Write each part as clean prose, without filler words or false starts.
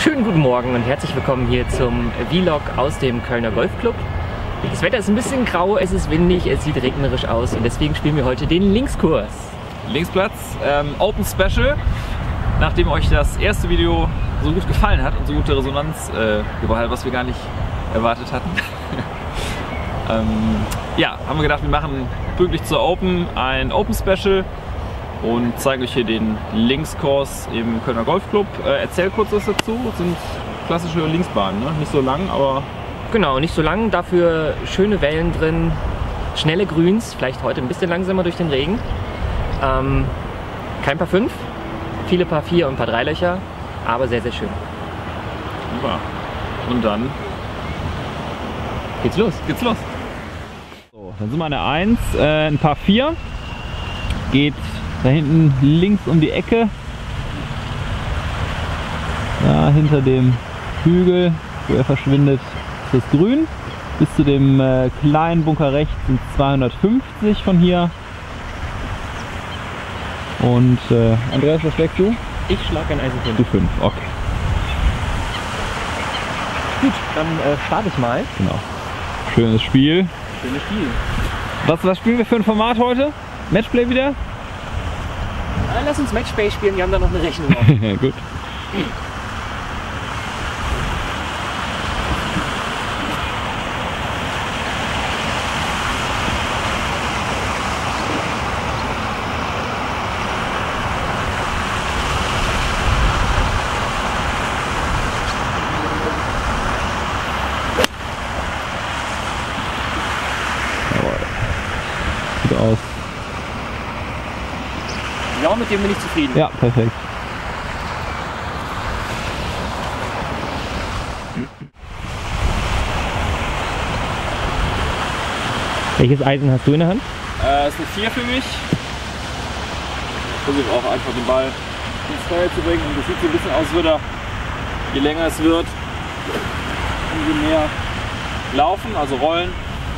Schönen guten Morgen und herzlich willkommen hier zum Vlog aus dem Kölner Golfclub. Das Wetter ist ein bisschen grau, es ist windig, es sieht regnerisch aus und deswegen spielen wir heute den Linkskurs. Linksplatz, Open Special. Nachdem euch das erste Video so gut gefallen hat und so gute Resonanz gebracht hat, was wir gar nicht erwartet hatten, ja, haben wir gedacht, wir machen pünktlich zur Open ein Open Special und zeigen euch hier den Linkskurs im Kölner Golfclub. Erzähl kurz was dazu. Das sind klassische Linksbahnen, ne? Nicht so lang, aber... Genau, nicht so lang, dafür schöne Wellen drin, schnelle Grüns, vielleicht heute ein bisschen langsamer durch den Regen. Kein Paar 5, viele Paar 4 und ein Paar 3 Löcher, aber sehr, sehr schön. Super. Und dann geht's los. So, dann sind wir an der 1, ein Paar 4. Geht da hinten links um die Ecke. Da hinter dem Hügel, wo er verschwindet, ist das Grün. Bis zu dem kleinen Bunker rechts sind 250 von hier. Und Andreas, was schlägst du? Ich schlage ein Eisen 5. Du 5, okay. Gut, dann starte ich mal. Genau. Schönes Spiel. Schönes Spiel. Was spielen wir für ein Format heute? Matchplay wieder? Lass uns Matchplay spielen, wir haben da noch eine Rechnung auf. Ja, gut. Sieht aus. Ja, mit dem bin ich zufrieden. Ja, perfekt. Welches Eisen hast du in der Hand? Ist eine 4 für mich. Ich versuche auch einfach den Ball ins Feuer zu bringen. Und das sieht so ein bisschen aus, würde er, je länger es wird, umso mehr laufen, also rollen.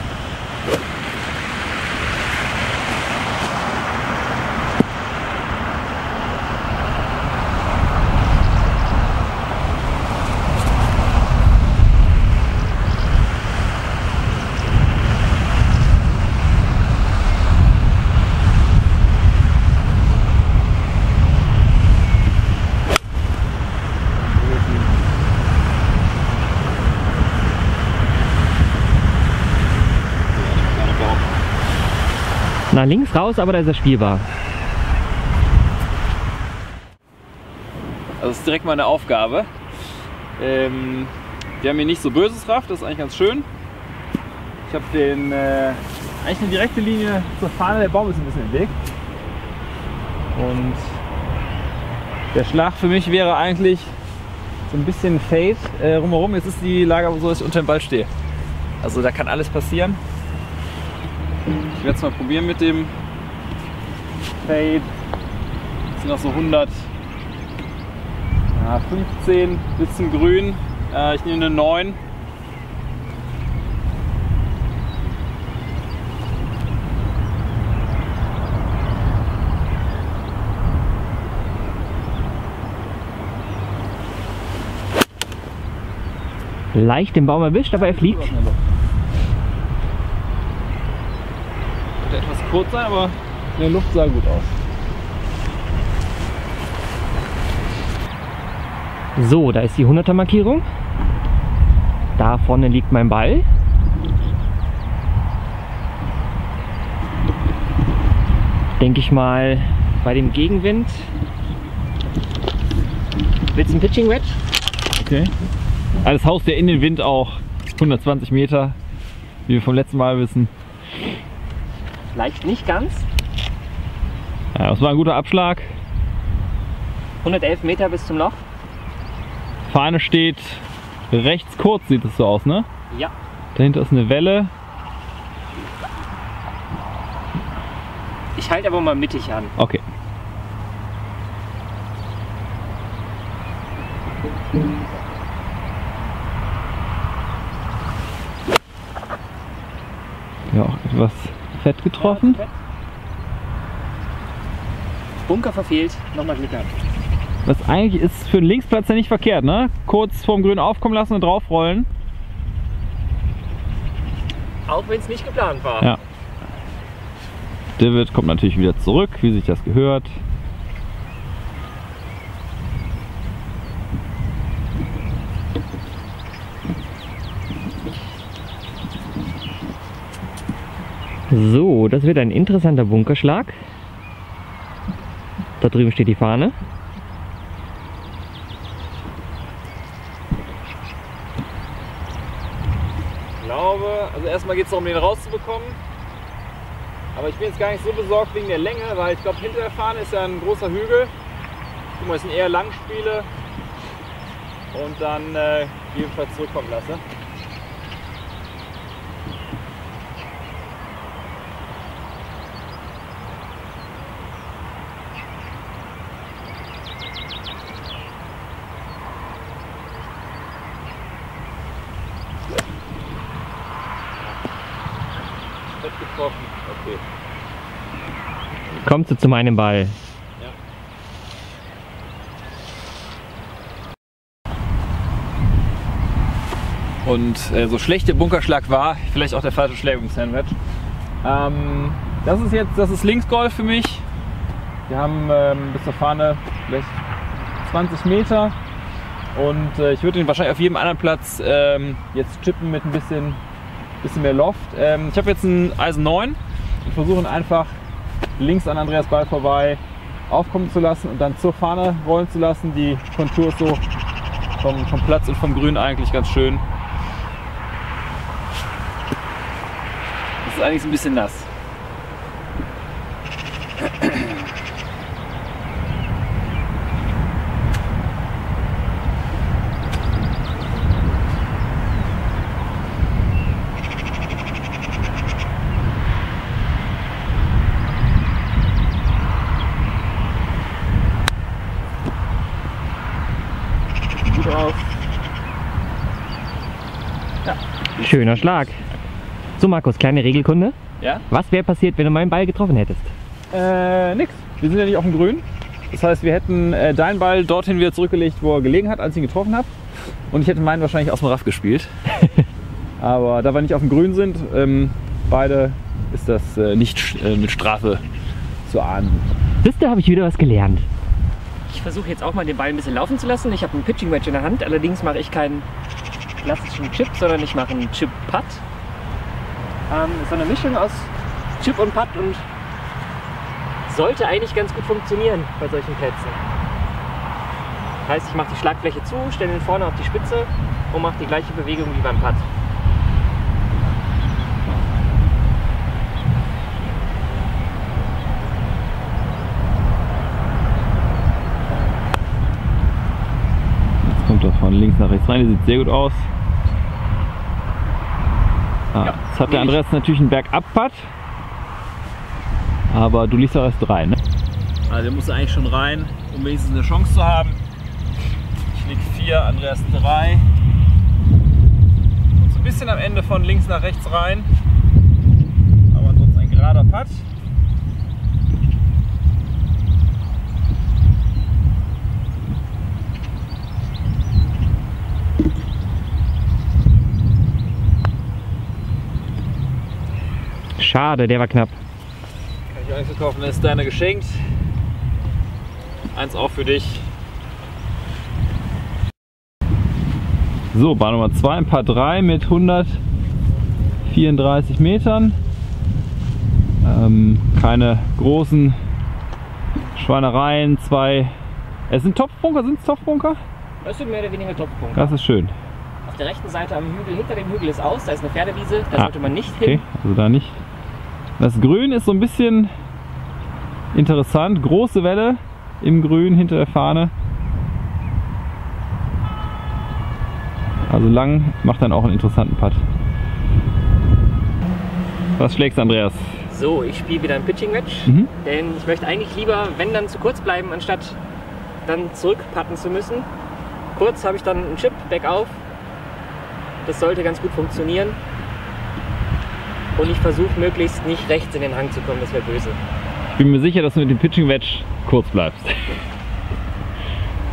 Na, links raus, aber da ist er spielbar. Also das ist direkt meine Aufgabe. Wir haben hier nicht so böses Raff, das ist eigentlich ganz schön. Ich habe den eigentlich eine direkte Linie zur Fahne, der Baum ist ein bisschen im Weg. Und der Schlag für mich wäre eigentlich so ein bisschen Fade rumherum. Jetzt ist die Lage aber so, dass ich unter dem Ball stehe. Also da kann alles passieren. Ich werde es mal probieren mit dem Fade. Das sind noch so 115 bis zum Grün. Ich nehme eine 9. Leicht den Baum erwischt, aber er fliegt. Wird etwas kurz sein, aber in der Luft sah gut aus. So, da ist die 100er Markierung. Da vorne liegt mein Ball. Denke ich mal, bei dem Gegenwind wird es ein Pitching Wedge. Okay. Also das haust ja in den Wind auch 120 Meter, wie wir vom letzten Mal wissen. Vielleicht nicht ganz. Ja, das war ein guter Abschlag. 111 Meter bis zum Loch. Fahne steht rechts kurz, sieht es so aus, ne? Ja. Dahinter ist eine Welle. Ich halte aber mal mittig an. Okay. Ja, auch etwas fett getroffen. Bunker verfehlt, nochmal Glück gehabt. Was eigentlich ist für den Linksplatz ja nicht verkehrt, ne? Kurz vorm Grün aufkommen lassen und draufrollen. Auch wenn es nicht geplant war. Ja. David kommt natürlich wieder zurück, wie sich das gehört. So, das wird ein interessanter Bunkerschlag. Da drüben steht die Fahne. Ich glaube, also erstmal geht es darum, den rauszubekommen. Aber ich bin jetzt gar nicht so besorgt wegen der Länge, weil ich glaube, hinter der Fahne ist ja ein großer Hügel. Guck mal, es sind eher Langspiele. Und dann jedenfalls zurückkommen lasse. Getroffen. Okay. Kommst du zu meinem Ball? Ja. Und so schlecht der Bunkerschlag war, vielleicht auch der falsche Schläger im Sandwich. Das ist Linksgolf für mich. Wir haben bis zur Fahne vielleicht 20 Meter und ich würde ihn wahrscheinlich auf jedem anderen Platz jetzt chippen mit ein bisschen mehr Loft. Ich habe jetzt ein Eisen 9 und versuche ihn einfach links an Andreas Ball vorbei aufkommen zu lassen und dann zur Fahne rollen zu lassen. Die Kontur ist so vom Platz und vom Grün eigentlich ganz schön. Das ist eigentlich so ein bisschen nass. Drauf. Ja. Schöner Schlag. So Markus, kleine Regelkunde. Ja? Was wäre passiert, wenn du meinen Ball getroffen hättest? Nix. Wir sind ja nicht auf dem Grün. Das heißt, wir hätten deinen Ball dorthin wieder zurückgelegt, wo er gelegen hat, als ich ihn getroffen habe. Und ich hätte meinen wahrscheinlich aus dem Raff gespielt. Aber da wir nicht auf dem Grün sind, beide ist das nicht mit Strafe zu ahnden. Siehst du, habe ich wieder was gelernt. Ich versuche jetzt auch mal den Ball ein bisschen laufen zu lassen. Ich habe einen Pitching Wedge in der Hand, allerdings mache ich keinen klassischen Chip, sondern ich mache einen Chip-Putt. Ist so eine Mischung aus Chip und Putt und sollte eigentlich ganz gut funktionieren bei solchen Plätzen. Heißt, ich mache die Schlagfläche zu, stelle ihn vorne auf die Spitze und mache die gleiche Bewegung wie beim Putt. Kommt da von links nach rechts rein, die sieht sehr gut aus. Ja, jetzt hat der Andreas natürlich einen Bergab-Putt, aber du liegst auch erst 3, ne? Also der muss eigentlich schon rein, um wenigstens eine Chance zu haben. Ich lieg 4, Andreas 3. Und so ein bisschen am Ende von links nach rechts rein, aber ansonsten ein gerader Putt. Schade, der war knapp. Kann ich auch nicht verkaufen, dann ist deiner geschenkt. Eins auch für dich. So, Bahn Nummer 2, ein Paar 3 mit 134 Metern. Keine großen Schweinereien, Es sind Topfbunker, sind es Topfbunker? Das sind mehr oder weniger Topfbunker. Das ist schön. Auf der rechten Seite am Hügel, hinter dem Hügel ist aus, da ist eine Pferdewiese, da sollte man nicht hin. Okay, also da nicht. Das Grün ist so ein bisschen interessant. Große Welle im Grün hinter der Fahne. Also lang macht dann auch einen interessanten Putt. Was schlägst du, Andreas? So, ich spiele wieder ein Pitching Wedge, denn ich möchte eigentlich lieber, wenn dann zu kurz bleiben, anstatt dann zurückputten zu müssen. Kurz habe ich dann einen Chip, bergauf. Das sollte ganz gut funktionieren. Und ich versuche möglichst nicht rechts in den Hang zu kommen, das wäre böse. Ich bin mir sicher, dass du mit dem Pitching Wedge kurz bleibst.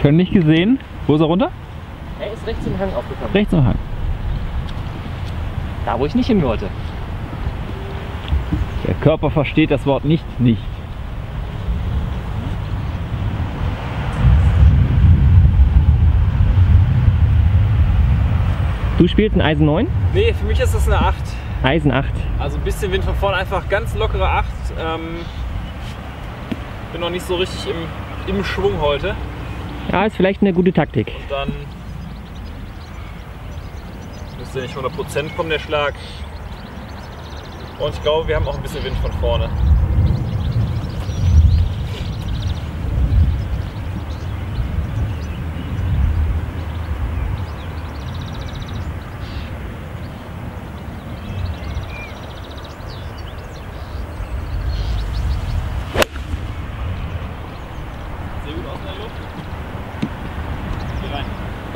Können nicht gesehen. Wo ist er runter? Er ist rechts im Hang aufgekommen. Rechts im Hang. Da, wo ich nicht hin wollte. Der Körper versteht das Wort nicht. Du spielst ein Eisen 9? Nee, für mich ist das eine 8. Eisen 8. Also ein bisschen Wind von vorne, einfach ganz lockere 8. Bin noch nicht so richtig im Schwung heute. Ja, ist vielleicht eine gute Taktik. Und dann müsste nicht 100% kommen, der Schlag. Und ich glaube, wir haben auch ein bisschen Wind von vorne. Sehr gut aus in der Luft. Hier rein.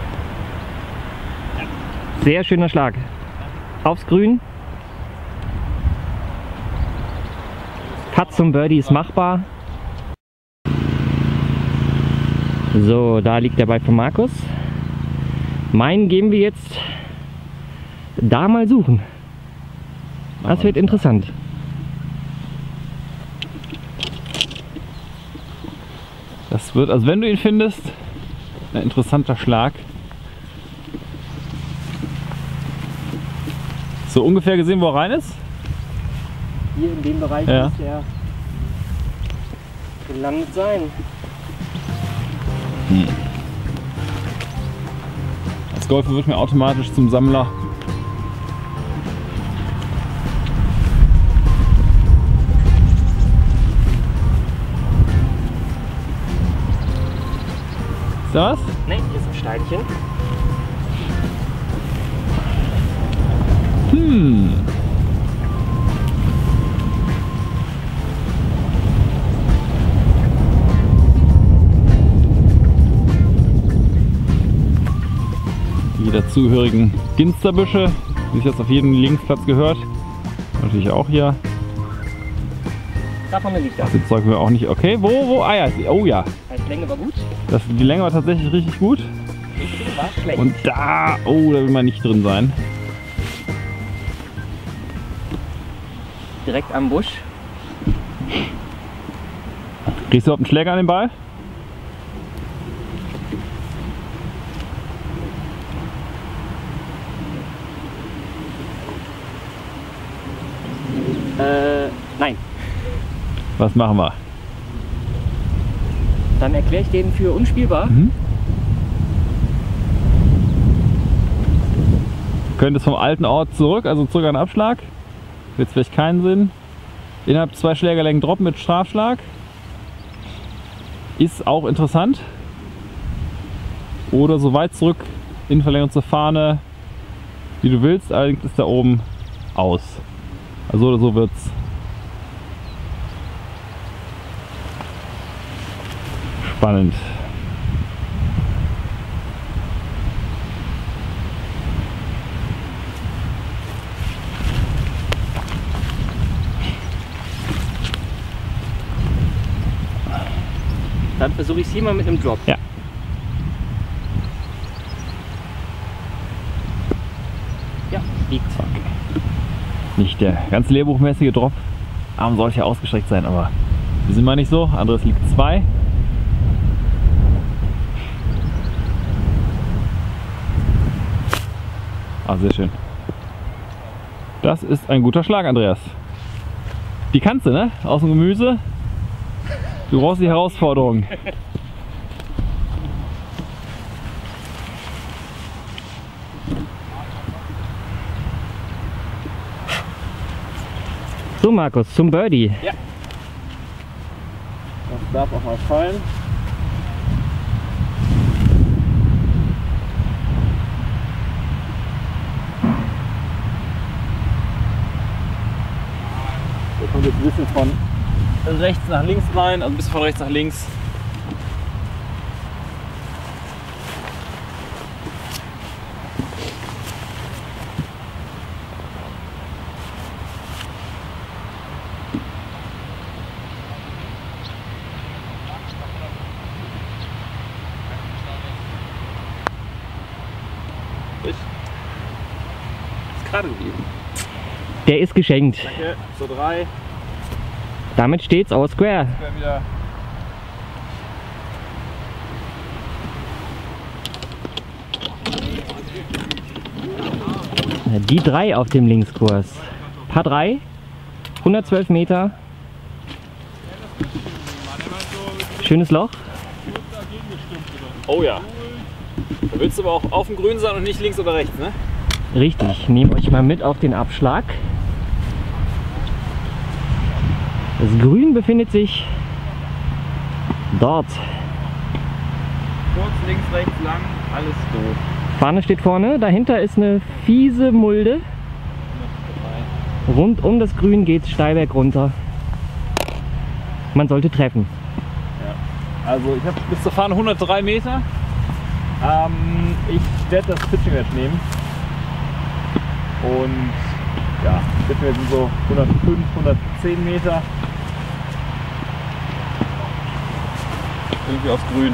Sehr schöner Schlag. Aufs Grün. Putt zum Birdie ist machbar. So, da liegt der Ball von Markus. Meinen gehen wir jetzt da mal suchen. Das wird interessant. Das wird, also wenn du ihn findest, ein interessanter Schlag. So ungefähr gesehen, wo er rein ist? Hier in dem Bereich Ja. muss er gelandet sein. Als Golfer wird mir automatisch zum Sammler. Ist da was? Ne, hier ist ein Steinchen. Die dazugehörigen Ginsterbüsche, die sich jetzt auf jeden Linksplatz gehört. Natürlich auch hier. Da vorne liegt er. Das Zeug wir auch nicht. Okay, wo? Ah ja, oh ja. Heißt Länge war gut. Die Länge war tatsächlich richtig gut. Richtung war schlecht. Und da, oh, da will man nicht drin sein. Direkt am Busch. Kriegst du überhaupt einen Schläger an den Ball? Nein. Was machen wir? Dann erkläre ich den für unspielbar. Du könntest vom alten Ort zurück, also zurück an den Abschlag. Jetzt vielleicht keinen Sinn. Innerhalb 2 Schlägerlängen droppen mit Strafschlag. Ist auch interessant. Oder so weit zurück in Verlängerung zur Fahne, wie du willst. Allerdings ist da oben aus. Also so oder so wird's spannend. Dann versuche ich es hier mal mit einem Drop. Ja. Ja, liegt. Nicht der ganz lehrbuchmäßige Drop. Arm sollte ja ausgestreckt sein, aber wir sind mal nicht so. Anderes liegt 2. Ah, sehr schön. Das ist ein guter Schlag, Andreas. Die kannst du, ne? Aus dem Gemüse. Du brauchst die Herausforderung. So Markus, zum Birdie. Ja. Das darf auch mal fallen. Der kommt jetzt ein bisschen von rechts nach links rein, also ein bisschen von rechts nach links. gerade geblieben. Der ist geschenkt. Danke, so 3. Damit steht's all square. Wieder. Die 3 auf dem Linkskurs. Paar 3, 112 Meter. Schönes Loch. Oh ja. Da willst du aber auch auf dem Grün sein und nicht links oder rechts, ne? Richtig, nehmt euch mal mit auf den Abschlag. Das Grün befindet sich dort. Kurz, links, rechts, lang, alles doof. Fahne steht vorne, dahinter ist eine fiese Mulde. Rund um das Grün geht es steil bergunter. Man sollte treffen. Ja. Also ich habe bis zur Fahne 103 Meter. Ich werde das Pitching Wedge nehmen. Und ja, Pitching Wedge sind so 105, 110 Meter. Irgendwie aufs Grün.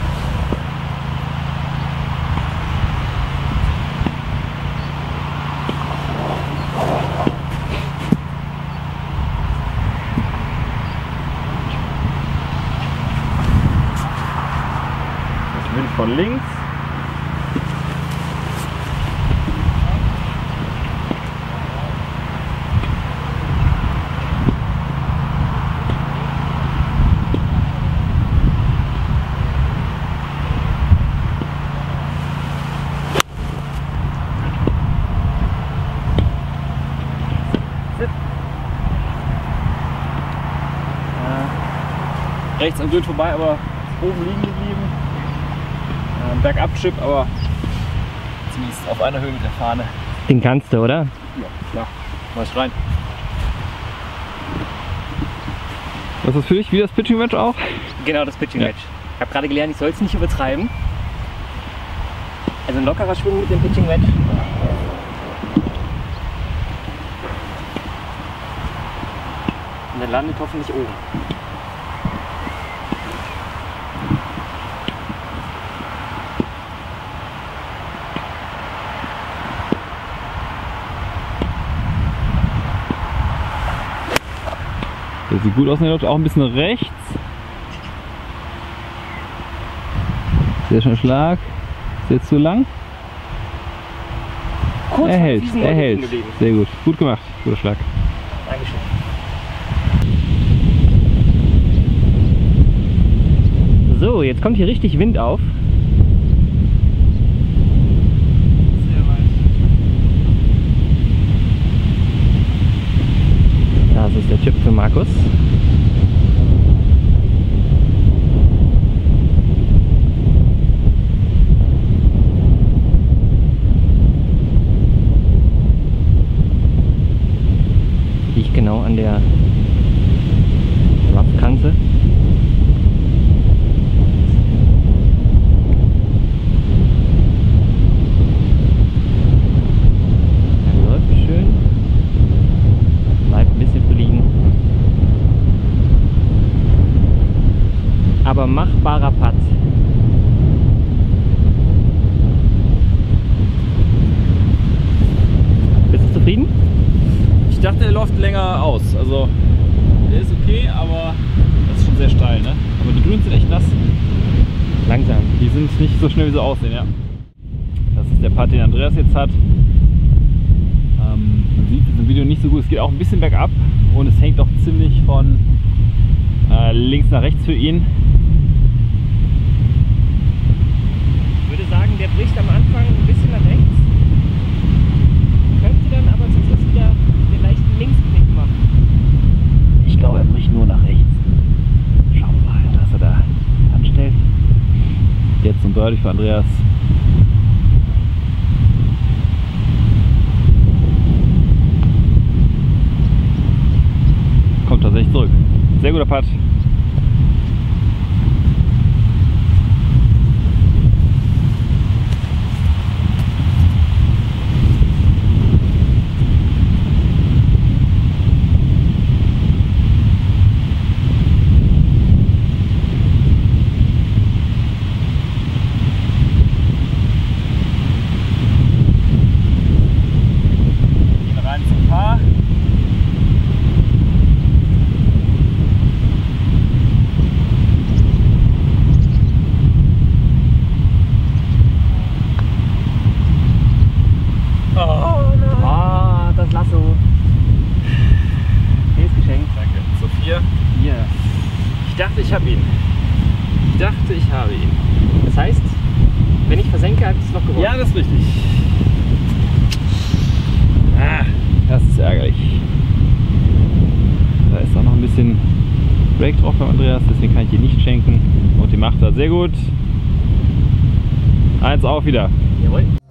Wind von links. Rechts am Grün vorbei, aber oben liegen geblieben. Bergab-Chip, aber zumindest auf einer Höhe mit der Fahne. Den kannst du, oder? Ja, klar. Mal rein. Was ist das für dich? Wie das Pitching Wedge auch? Genau, das Pitching Wedge. Ich habe gerade gelernt, ich soll es nicht übertreiben. Also ein lockerer Schwung mit dem Pitching Wedge. Und dann landet hoffentlich oben. Das sieht gut aus, der läuft auch ein bisschen rechts. Sehr schön Schlag. Ist jetzt zu lang? Kurz er hält. Sehr gut. Gut gemacht. Guter Schlag. Dankeschön. So, jetzt kommt hier richtig Wind auf. Das ist der Chip für Markus. Liegt genau an der Rough-Kante. Aber machbarer Putt. Bist du zufrieden? Ich dachte, er läuft länger aus. Also, der ist okay, aber das ist schon sehr steil, ne? Aber die Grüns sind echt nass. Langsam. Die sind nicht so schnell, wie sie aussehen, ja. Das ist der Putt, den Andreas jetzt hat. Man sieht es im Video nicht so gut. Es geht auch ein bisschen bergab und es hängt auch ziemlich von links nach rechts für ihn. Ich würde sagen, der bricht am Anfang ein bisschen nach rechts, könnte dann aber zum Schluss wieder den leichten Linksknick machen. Ich glaube, er bricht nur nach rechts. Schauen wir mal, was er da anstellt. Jetzt zum Birdie für Andreas. Kommt tatsächlich zurück. Sehr guter Putt. dachte, ich habe ihn. Ich dachte, ich habe ihn. Das heißt, wenn ich versenke, habe ich es noch gewonnen. Ja, das ist richtig. Ah, das ist ärgerlich. Da ist auch noch ein bisschen Break drauf beim Andreas, deswegen kann ich ihn nicht schenken. Und die macht er sehr gut. 1 auf wieder. Jawohl.